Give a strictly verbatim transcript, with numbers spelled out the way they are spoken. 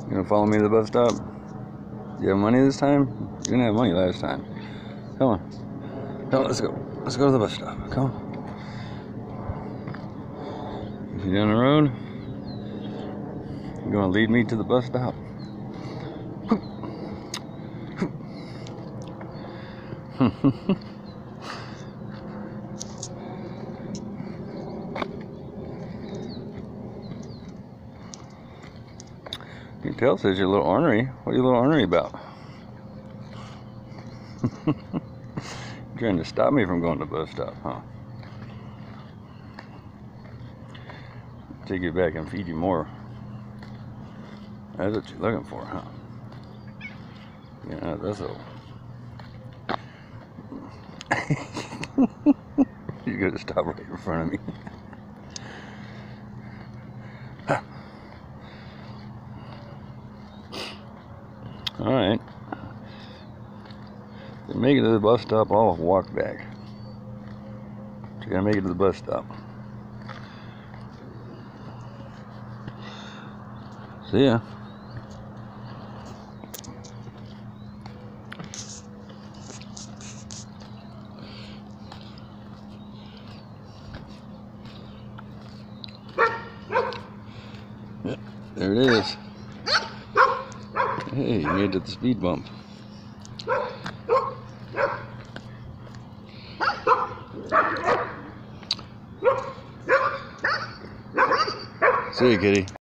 You gonna follow me to the bus stop? You have money this time? You didn't have money last time. Come on. Come on, let's go. Let's go to the bus stop. Come on. If you're down the road, you're gonna lead me to the bus stop. You can tell says you're a little ornery. What are you a little ornery about? You're trying to stop me from going to the bus stop, huh? Take you back and feed you more. That's what you're looking for, huh? Yeah, that's all. You're gonna stop right in front of me. Alright. To make it to the bus stop, I'll walk back. You gotta make it to the bus stop. See ya. Yep, there it is. Hey, you made it to the speed bump. See you, kitty.